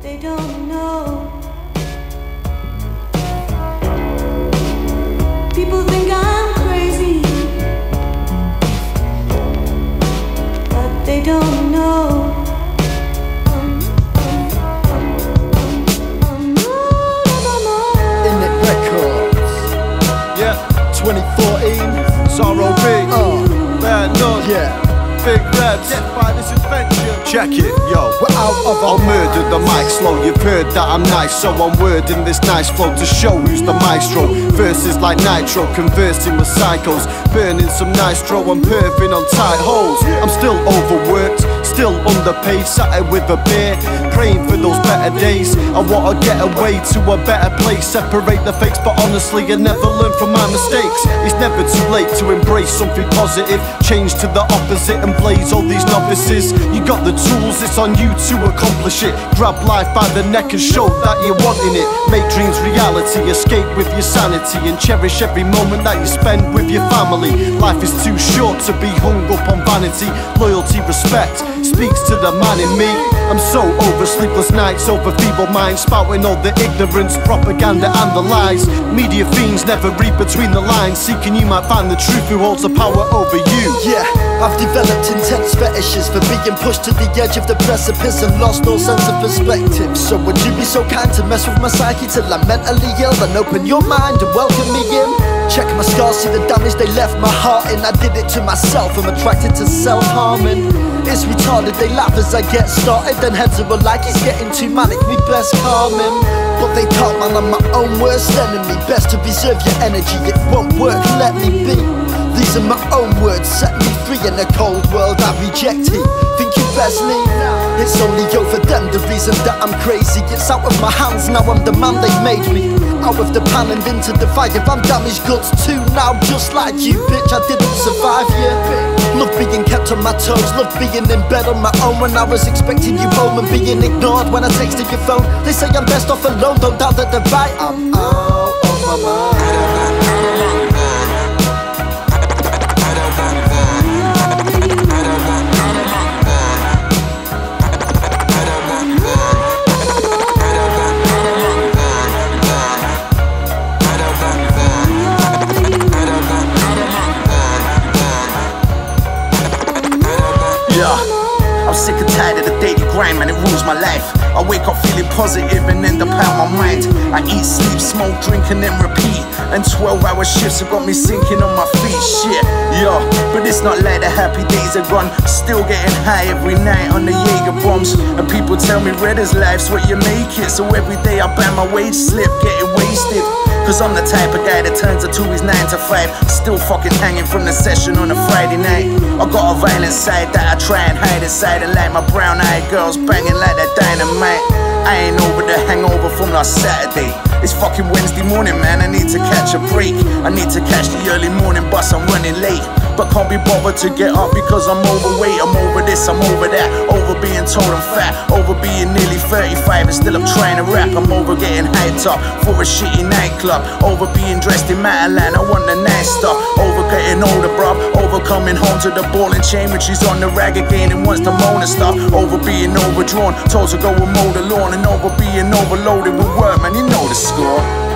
they don't know. People think I'm crazy, but they don't know. Innit Records. Yeah, 2014, Sorrow B, Bad Nut, Yeah. Big Reds, Get by this adventure. Check it, yo. We're out of our I'll murder the mic slow. You've heard that I'm nice, so I'm wording this nice flow to show who's the maestro. Verses like nitro, conversing with psychos, burning some nitro and perving on tight holes. I'm still overworked, still underpaid, sat here with a beer, praying for those better days. I wanna get away to a better place, separate the fakes, but honestly I never learn from my mistakes. It's never too late to embrace something positive, change to the opposite and blaze all these novices. You got the tools, it's on you to accomplish it. Grab life by the neck and show that you're wanting it. Make dreams reality, escape with your sanity, and cherish every moment that you spend with your family. Life is too short to be hung up on vanity. Loyalty, respect speaks to the man in me. I'm so over sleepless nights, over feeble minds, spouting all the ignorance, propaganda and the lies. Media fiends never read between the lines, seeking you might find the truth who holds the power over you. Yeah, I've developed intense fetishes for being pushed to the edge of the precipice and lost all sense of perspective. So would you be so kind to mess with my psyche till I'm mentally ill, then open your mind and welcome me in? Check my scars, see the damage they left my heart in. I did it to myself, I'm attracted to self-harming. It's retarded, they laugh as I get started, then heads are like it's getting too manic, me best calm him. But they can't, man, I'm my own worst enemy. Best to reserve your energy, it won't work, let me be. These are my own words, set me free in a cold world I reject it. Think you best leave? It's only over them, the reason that I'm crazy. It's out of my hands, now I'm the man they made me. Out of the pan and into the fire, I'm damaged goods too now, just like you, bitch, I didn't survive, yeah. Love being kept on my toes, love being in bed on my own when I was expecting you home and being ignored when I texted your phone. They say I'm best off alone, don't doubt that they're right, I'm out of my mind. I'm sick and tired of the daily grind, man, it rules my life. I wake up feeling positive and end up out my mind. I eat, sleep, smoke, drink and then repeat. And 12-hour shifts have got me sinking on my feet, shit, yo. But it's not like the happy days are gone. Still getting high every night on the Jaeger bombs. And people tell me red is life's what you make it. So every day I buy my wage slip, getting wasted. Cause I'm the type of guy that turns it to his 9 to 5. Still fucking hanging from the session on a Friday night. I got a violent side that I try and hide inside, and like my brown-eyed girls banging like that dynamite. I ain't over the hangover from last Saturday. It's fucking Wednesday morning, man, I need to catch a break. I need to catch the early morning bus, I'm running late. But can't be bothered to get up because I'm overweight. I'm over this, I'm over that. Over being told I'm fat. Over being nearly 35 and still I'm trying to rap. I'm over getting hyped up for a shitty nightclub. Over being dressed in Matalan, I want the nice stuff. Over getting older, bruv. Over coming home to the ball and chain when she's on the rag again and wants to moan and stuff. Over being overdrawn, told to go and mow the lawn. And over being overloaded with work, man, you know the score.